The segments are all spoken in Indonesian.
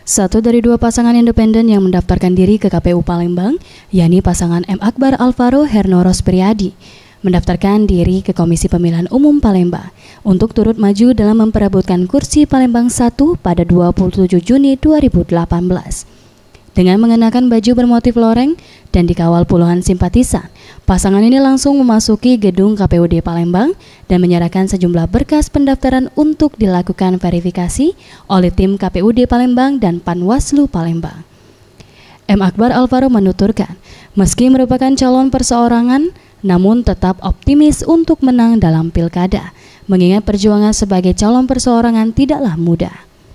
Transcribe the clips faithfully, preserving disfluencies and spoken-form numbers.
Satu dari dua pasangan independen yang mendaftarkan diri ke K P U Palembang, yakni pasangan M. Akbar Alvaro Herno Rospriadi, mendaftarkan diri ke Komisi Pemilihan Umum Palembang untuk turut maju dalam memperebutkan kursi Palembang satu pada dua puluh tujuh Juni dua ribu delapan belas. Dengan mengenakan baju bermotif loreng dan dikawal puluhan simpatisan, pasangan ini langsung memasuki gedung K P U D Palembang dan menyerahkan sejumlah berkas pendaftaran untuk dilakukan verifikasi oleh tim K P U D Palembang dan Panwaslu Palembang. M. Akbar Alvaro menuturkan, meski merupakan calon perseorangan, namun tetap optimis untuk menang dalam pilkada, mengingat perjuangan sebagai calon perseorangan tidaklah mudah.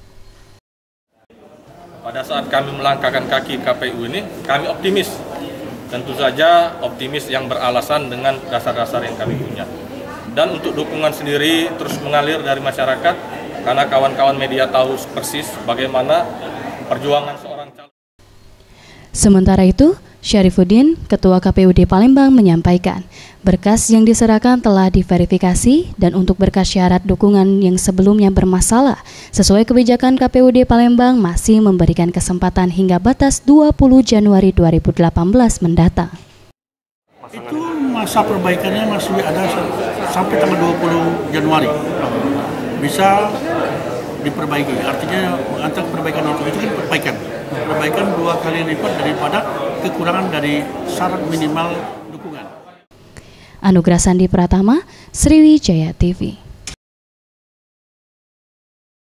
Pada saat kami melangkahkan kaki K P U ini, kami optimis. Tentu saja optimis yang beralasan dengan dasar-dasar yang kami punya. Dan untuk dukungan sendiri terus mengalir dari masyarakat, karena kawan-kawan media tahu persis bagaimana perjuangan seorang calon. Sementara itu, Syarifuddin, Ketua K P U D Palembang menyampaikan, berkas yang diserahkan telah diverifikasi dan untuk berkas syarat dukungan yang sebelumnya bermasalah, sesuai kebijakan K P U D Palembang masih memberikan kesempatan hingga batas dua puluh Januari dua ribu delapan belas mendatang. Itu masa perbaikannya masih ada sampai tanggal dua puluh Januari. Bisa diperbaiki, artinya mengantar perbaikan itu, itu kan perbaikan. Perbaikan dua kali lipat daripada kekurangan dari syarat minimal dukungan. Anugrah Sandi Pratama, Sriwijaya T V.